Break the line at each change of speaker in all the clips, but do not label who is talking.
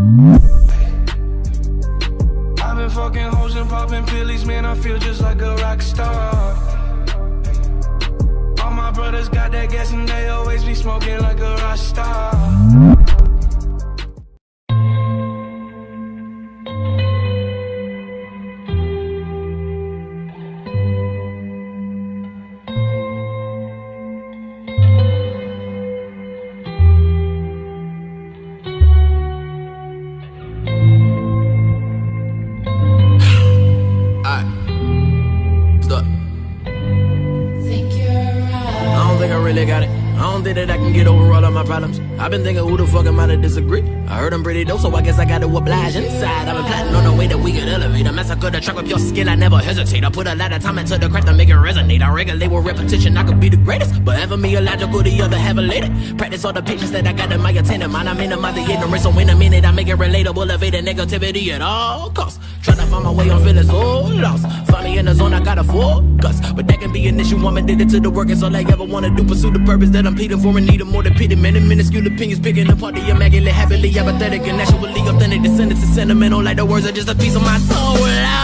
I've been fucking hoes and popping pillies, man, I feel just like a rock star. All my brothers got that gas and they always be smoking like a rock star.
That I can get over all of my problems. I've been thinking who the fuck am I to disagree? I heard I'm pretty dope, so I guess I gotta oblige inside. I've been plotting on the way that we could elevate. I massacre the track with your skill, I never hesitate. I put a lot of time into the craft to make it resonate. I regulate with repetition, I could be the greatest, but ever me illogical, the other have elated. Practice all the patience that I got in my attendant mind. I minimize the ignorance, so in a minute I make it relatable, evading negativity at all costs. Trying to find my way, I'm feeling so lost. Find me in the zone, I gotta focus, but that can be an issue. I'm addicted to the work, it's all I ever wanna do. Pursue the purpose that I'm pleading for and need more than pity. Many minuscule opinions picking apart the immaculate, happily apathetic and actually authentic. Descendants is sentimental, like the words are just a piece of my soul.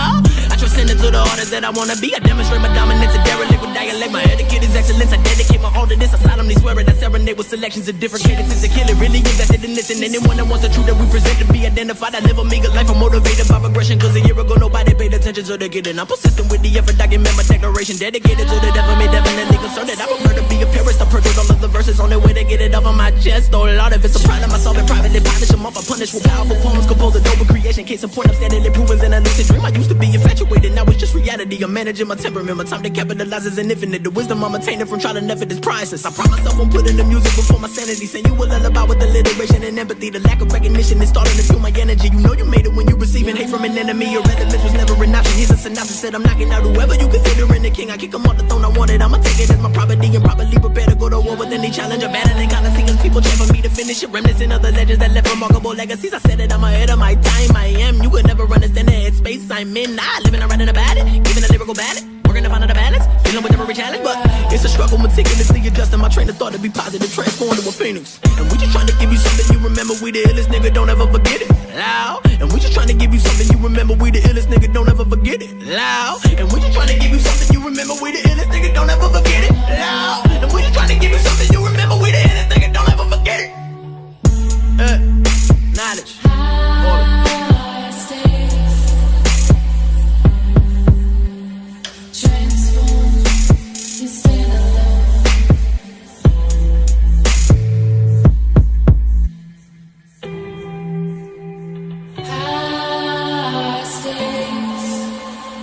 I transcend into the artist that I wanna be. I demonstrate my dominance and derelict with dialect. My etiquette is excellence. I dedicate my all to this. I solemnly swear it. I serenade with selections of different cadences to kill it. Really invested in this, and anyone that wants the truth that we present to be identified. I live a meager life. I'm motivated by progression. Cause a year ago nobody paid attention to the getting. I'm persistent with the effort. Document my declaration. Dedicated to the devil. Me definitely concerned that I prefer to be a purist. I purchased all of the verses on the way to get it off of my chest. Oh Lord, if it's a problem, I solve it privately. Polish them off. I punish with powerful poems. Compose a noble creation. Case in point, I'm steadily proving in a lucid dream. I used to be infatuated. Now it's just reality. I'm managing my temperament. My time to capitalize is infinite. The wisdom I'm attaining from trial and effort is priceless. I promise I won't put in the music before my sanity. Send you a lullaby with alliteration and empathy. The lack of recognition is starting to fuel my energy. You know you made it when you receiving hate from an enemy. Your relevance was never an option. Here's a synopsis. Said I'm knocking out whoever you considering the king. I kick him off the throne. I want it. I'ma take it as my property and properly prepare to go to war with any challenge or battling coliseums. People cheer for me to finish it. Reminiscent of the legends that left remarkable legacies. I said it, I'm ahead of my time. I am. You could never understand the headspace I'm in. Living around in about it, giving a lyrical ballad, working to find the balance, dealing with every challenge, but it's a struggle, meticulously adjusting my train of thought to be positive, transformed to a phoenix. And we just trying to give you something you remember. We the illest, nigga, don't ever forget it. Loud. And we just trying to give you something you remember. We the illest, nigga, don't ever forget it. Loud. And we just trying to give you something you remember. We the illest, nigga, don't ever forget it. Loud. And we just trying to give you something you remember. We the illest, nigga, don't ever forget it. Knowledge.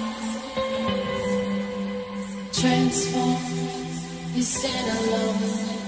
Transform, you stand alone.